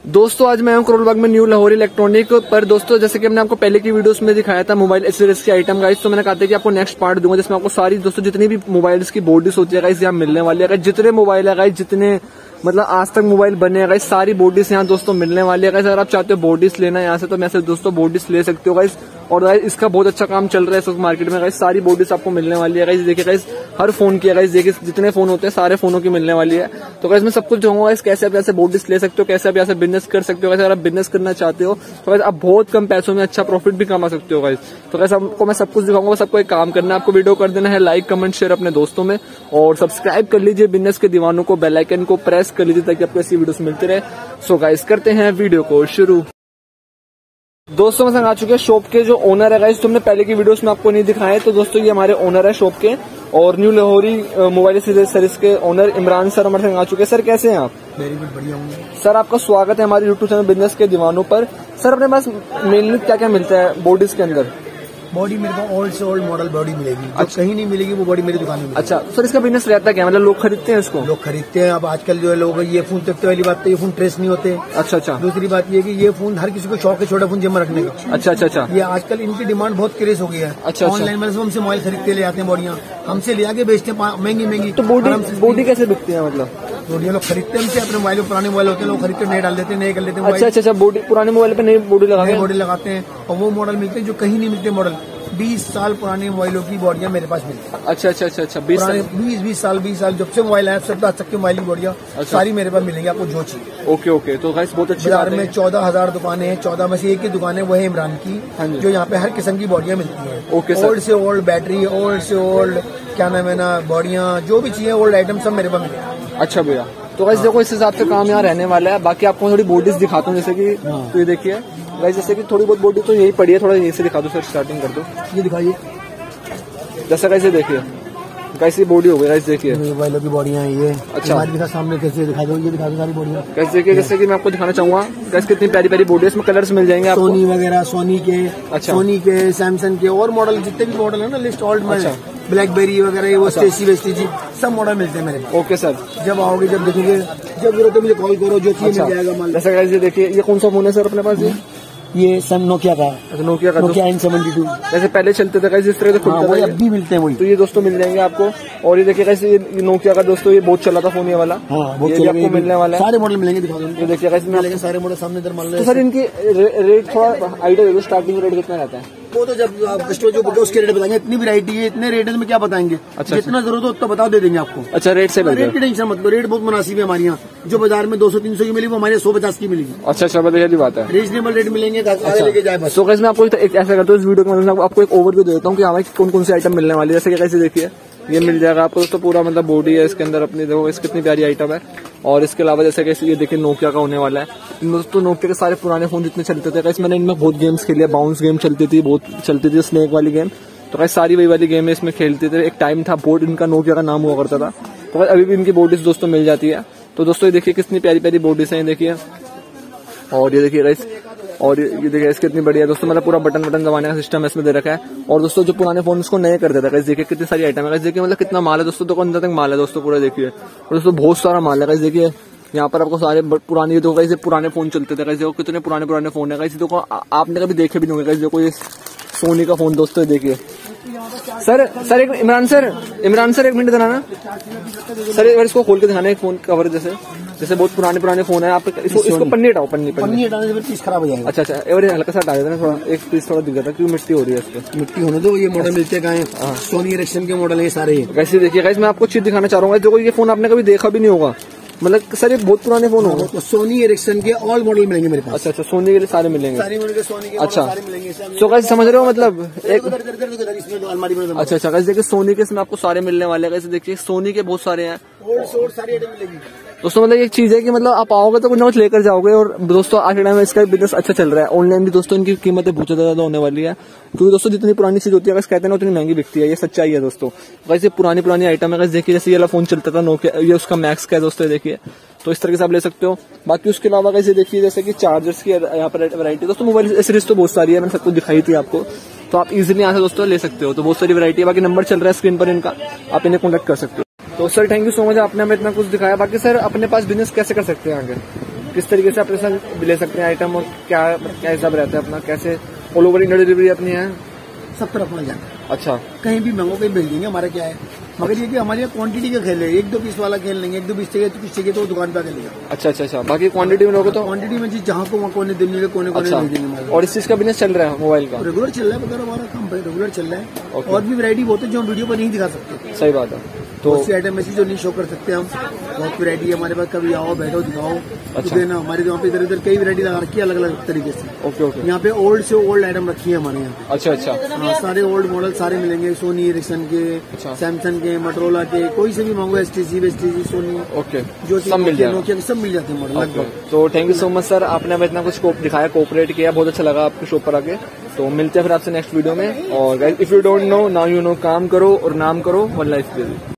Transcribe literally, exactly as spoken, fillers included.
दोस्तों आज मैं हूं करोल बाग में न्यू लाहौरी इलेक्ट्रॉनिक पर। दोस्तों जैसे कि हमने आपको पहले की वीडियोस में दिखाया था मोबाइल एक्सेसरीज की आइटम गाइस, तो मैंने कहा था कि आपको नेक्स्ट पार्ट दूंगा जिसमें आपको सारी दोस्तों जितनी भी मोबाइल्स की बॉडीज होती है गाइस यहाँ मिलने वाली है। जितने मोबाइल है गाइस, जितने मतलब आज तक मोबाइल बने हैं गाइस, सारी बॉडीज यहाँ दोस्तों मिलने वाली है गाइस। अगर आप चाहते हो बॉडीज लेना यहाँ से तो मैं से दोस्तों बॉडीज ले सकते हो गाइस। और गाइस इसका बहुत अच्छा काम चल रहा है इस वक्त मार्केट में गाइस, सारी बॉडीज आपको मिलने वाली है गाइस। देखिए गाइस हर फोन की है गाइस, देखिए जितने फोन होते हैं सारे फोनों की मिलने वाली है। तो गाइस मैं सब कुछ दूंगा गाइस, कैसे आप यहाँ से बॉडीज ले सकते हो, कैसे आप यहाँ से बिजनेस कर सकते हो गाइस। अगर आप बिजनेस करना चाहते हो तो गाइस आप बहुत कम पैसों में अच्छा प्रॉफिट भी कमा सकते हो गाइस। तो गाइस आपको मैं सब कुछ दिखाऊंगा, सबको एक काम करना है, आपको वीडियो कर देना है लाइक कमेंट शेयर अपने दोस्तों में, और सब्सक्राइब कर लीजिए बिजनेस के दीवानों को, बेल आइकन को प्रेस कर लीजिए ताकि आपको ऐसी वीडियोस मिलती रहे। सो गाइस करते हैं वीडियो को शुरू। दोस्तों मैं संग आ चुके हैं शॉप के जो ओनर है गाइस, तुमने पहले की वीडियोस में आपको नहीं दिखाया है। तो दोस्तों ये हमारे ओनर है शॉप के और न्यू लाहौरी मोबाइल सर्विस के ओनर इमरान सर हमारे संग आ चुके हैं। सर कैसे हैं आप? वेरी गुड, बढ़िया हूँ सर। आपका स्वागत है हमारे यूट्यूब चैनल बिजनेस के दीवानों पर। सर अपने पास मेनली क्या क्या मिलता है बॉडीज के अंदर? बॉडी मेरे को ओल्ड से ओल्ड मॉडल बॉडी मिलेगी, जो अच्छा। कहीं नहीं मिलेगी वो बॉडी मेरी दुकान में मिलेगी। अच्छा सर, इसका बिजनेस रहता क्या, मतलब लोग खरीदते हैं इसको? लोग खरीदते हैं। अब आजकल जो है लोग ये फोन देखते वाली बात तो ये फोन ट्रेस नहीं होते। अच्छा अच्छा। दूसरी बात ये कि ये फोन हर किसी को शौक है छोटा फोन जेब में रखने का। अच्छा अच्छा अच्छा। ये आजकल इनकी डिमांड बहुत क्रेज हो गई है। अच्छा, ऑनलाइन में हमसे मोबाइल खरीदते ले आते हैं, बॉडियाँ हमसे ले आके बेचते हैं महंगी महंगी। तो बॉडी बॉडी कैसे बिकती है मतलब? बॉडियाँ लोग खरीदते हैं हमसे, अपने मोबाइल पुराने मोबाइल होते हैं लोग खरीदते नए डाल देते हैं, नए कर लेते हैं। अच्छा अच्छा अच्छा। बॉडी पुराने मोबाइल पे नई बॉडी लगाते हैं, बॉडी लगाते हैं और वो मॉडल मिलते हैं जो कहीं नहीं मिलते। मॉडल बीस साल पुराने मोबाइलों की बॉडियां मेरे पास मिलती है। अच्छा अच्छा अच्छा अच्छा। बीस बीस बीस साल बीस साल जब से मोबाइल है सब आज तक के मोबाइल की बॉडियां सारी मेरे पास मिलेंगी, आपको जो चाहिए। Okay okay. तो गाइस बहुत अच्छी बाजार में चौदह हजार दुकानें हैं, चौदह में से एक ही दुकान है वो है इमरान की, जो यहाँ पे हर किस्म की बॉडियां मिलती है। Okay sir. ओल्ड से ओल्ड बैटरी, ओल्ड से ओल्ड क्या नाम है ना बॉडियां, जो भी चाहिए ओल्ड आइटम सब मेरे पास मिलेगा। अच्छा भैया, तो गाइस देखो इस हिसाब से काम यहाँ रहने वाला है। बाकी आपको थोड़ी बॉडीज दिखाता हूँ, जैसे कि तो ये देखिए गाइस, जैसे कि थोड़ी बहुत बॉडी तो यही पड़ी है, थोड़ा यहीं से दिखा दो सर, स्टार्टिंग कर दो। ये दिखाइए जैसा कैसे देखिए कैसी बॉडी हो गई गाइस, देखिए मोबाइलों की बॉडियां हैं ये। अच्छा हमारे के सामने कैसे दिखा दो, ये दिखा दो सारी बॉडियां कैसे देखिए। जैसे कि मैं आपको दिखाना चाहूंगा गाइस कितनी प्यारी प्यारी बॉडी है, इसमें कलर्स मिल जाएंगे आपको। सोनी वगैरह, सोनी के, अच्छा सोनी के, सैमसंग के और मॉडल जितने भी मॉडल है ना लिस्ट ऑल्ड में, ब्लैकबेरी वगैरह वो स्टेसी वेस्टी जी सब मॉडल मिलते हैं मेरे पास। Okay sir. जब आओगे जब देखोगे जब जरूरत है मुझे कॉल करो, जो चीज मिल जाएगा माल। जैसे गाइस ये देखिए, ये कौन सा फोन है सर अपने पास? ये ये सैम नोकिया का है। अच्छा नोकिया का, नोकिया एन सेवेंटी टू जैसे पहले चलते थे गाइस इस तरह से, वही अब भी मिलते हैं वही। तो ये दोस्तों मिल जाएंगे आपको। और ये देखिए गाइस ये नोकिया का दोस्तों ये बहुत चला था फोन ये वाला, ये आपको मिलने वाला है। सारे मॉडल मिलेंगे, दिखा दो। ये देखिए गाइस में सारे मॉडल सामने इधर मान लो। सर इनकी रेट थोड़ा आइडिया दे दो, स्टार्टिंग रेट कितना रहता है? वो तो जब कस्टमर जो बोलते उसके रेट बताएंगे। इतनी वैरायटी है, इतने रेट में क्या बताएंगे। अच्छा, जितना जरूरत हो उतना बता दे देंगे आपको। अच्छा रेट से रेट की टेंशन मत लो, रेट बहुत मुनासिब है हमारे यहाँ। जो बाजार में दो सौ तीन सौ की मिली वो हमारे सौ पचास की मिलेगी। अच्छा अच्छा, बताइए बात है, रीजनेबल रेट मिलेंगे, लेके जाए बस। तो मैं आपको एक ऐसा करता हूँ इस वीडियो के मतलब आपको एक ओवरव्यू दे देता हूँ कि हमारे कौन कौन सी आइटम मिलने वाली है। जैसे कि कैसे देखिए ये मिल जाएगा आपको दोस्तों, पूरा मतलब बॉडी है इसके अंदर अपनी, देखो इसकी कितनी प्यारी आइटम है। और इसके अलावा जैसे कि ये देखिए नोकिया का होने वाला है। दोस्तों नोकिया के सारे पुराने फोन जितने चलते थे गाइस, मैंने इनमें बहुत गेम्स खेले, बाउंस गेम चलती थी, बहुत चलती थी, स्नेक वाली गेम। तो गाइस सारी वही वाली गेम है इसमें खेलते थे। एक टाइम था बोर्ड इनका नोकिया का नाम हुआ करता था। तो गाइस अभी भी इनकी बॉडीज दोस्तों मिल जाती है। तो दोस्तों ये देखिए कितनी प्यारी प्यारी बॉडीज है, देखिए। और ये देखिए गाइस, और ये देखिए इसकी कितनी बढ़िया दोस्तों, मतलब पूरा बटन बटन दबाने का सिस्टम इसमें दे रखा है। और दोस्तों जो पुराने फोन उसको नए कर देता है गाइस, देखिए कितनी सारी आइटम है गाइस, देखिए मतलब कितना माल है दोस्तों, तो अंदर तक माल है दोस्तों पूरा, देखिए। और दोस्तों बहुत सारा माल है गाइस, देखिए यहाँ पर आपको सारे पुराने देखो गाइस, पुराने फोन चलते थे गाइस, देखो कितने पुराने पुराने फोन है गाइस। देखो आपने कभी देखे भी नहीं होंगे गाइस, देखो ये सोनी का फोन दोस्तों, देखिए। सर सर एक इमरान सर इमरान सर एक मिनट दिखाना सर, एक बार इसको खोल के दिखाना एक फोन कवर, जैसे जैसे बहुत पुराने पुराने फोन है। आप इसको इसको पन्नी हटाओ, पन्नी पन्नी हटाने से पीस खराब हो जाएगा। अच्छा अच्छा, एक बार हल्का सा हटा देना थोड़ा, एक पीस थोड़ा दिख जाता है क्योंकि मिट्टी हो रही है इस पे। मिट्टी होने दो। ये मॉडल मिलते हैं सोनी इरेक्शन के मॉडल है सारे। वैसे देखिए गाइस मैं आपको चीज दिखाना चाह रहा हूँ, जो ये फोन आपने कभी देखा भी नहीं होगा, मतलब सर ये बहुत पुराने फोन होंगे। तो सोनी इरेक्शन के ऑल मॉडल मिलेंगे मेरे पास। अच्छा अच्छा, सोनी के लिए सारे मिलेंगे, सारे मिलेंगे सोनी के। अच्छा सारे मिलेंगे। तो गाइस समझ रहे हो मतलब एक अलमारी में। अच्छा अच्छा गाइस देखिए सोनी के इसमें आपको सारे मिलने वाले हैं। देखिए सोनी के बहुत सारे हैं, सारी आइटम मिलेगी दोस्तों। मतलब एक चीज है कि मतलब आप आओगे तो कुछ ना कुछ लेकर जाओगे। और दोस्तों आज के टाइम में इसका बिजनेस अच्छा चल रहा है, ऑनलाइन भी दोस्तों इनकी कीमतें बहुत ज्यादा होने वाली है, क्योंकि दोस्तों जितनी पुरानी चीज होती है कहते हैं ना उतनी महंगी बिकती है, ये सच्चाई है दोस्तों। वैसे पुरानी पुरानी आइटम है, देखिए जैसे ये वाला फोन चलता था नोकिया, ये उसका मैक्स का है दोस्तों, देखिए। तो इस तरह से आप ले सकते हो। बाकी उसके अलावा कैसे देखिए जैसे कि चार्जर्स की यहाँ पर वैरायटी दोस्तों, मोबाइल एक्सेसरीज तो बहुत सारी है, मैंने सबको दिखाई थी आपको, तो आप इजीली यहाँ से दोस्तों ले सकते हो। तो बहुत सारी वैरायटी है, बाकी नंबर चल रहा है स्क्रीन पर इनका, आप इन्हें कॉन्टेक्ट कर सकते हो। तो sir thank you so much, आपने हमें इतना कुछ दिखाया। बाकी सर अपने पास बिजनेस कैसे कर सकते हैं आगे? किस तरीके से अपने साथ ले सकते हैं आइटम और क्या क्या हिसाब रहता है अपना, कैसे ऑल ओवर इंडिया डिलीवरी अपनी है? सब तरफ मिल जाता है। अच्छा, कहीं भी मंगो कहीं भेज देंगे, हमारा क्या है, मगर ये कि हमारे यहाँ क्वांटिटी का खेल है, एक दो पीस वाला खेल लेंगे, एक दो पीस चाहिए तो पीस चाहिए तो दुकान पे आके लेगा। अच्छा अच्छा अच्छा, बाकी क्वांटिटी में लोगे तो क्वांटिटी में जी जहाँ को वहाँ कोने दिल्ली के कोने कोने अच्छा। भेज देंगे। और इस चीज का बिजनेस चल रहा है मोबाइल का? रेगुलर चल रहा है, बगैर हमारा काम रेगुलर चल रहा है। ओके। और भी वैरायटी बहुत है जो हम वीडियो पर नहीं दिखा सकते। सही बात है। तो बहुत सी आइटम ऐसी जो नहीं शो कर सकते हम, बहुत वैरायटी है हमारे पास, कभी आओ बैठो दिखाओ। अच्छा। तो देना हमारे यहाँ पे इधर उधर कई वैरायटी लगा रखी है अलग अलग तरीके से। Okay okay. यहाँ पे ओल्ड से ओल्ड आइटम रखी है हमारे यहाँ पे। अच्छा अच्छा हाँ, सारे ओल्ड मॉडल सारे मिलेंगे, सोनी एरिक्सन के, अच्छा। सैमसंग के, मोटरोला के, कोई से भी मांगो, एस टी सी, वेस्ट टी, सोनी, ओके, जो सब मिल जाएगा। नोकिया के सब मिल जाते हैं मॉडल लगभग। तो thank you so much sir, आपने हमें इतना कुछ दिखाया, कोऑपरेट किया, बहुत अच्छा लगा आपकी शॉप पर आके। तो मिलते हैं फिर आपसे नेक्स्ट वीडियो में। और if you don't know now you know, काम करो और नाम करो, वन लाइफ बिल।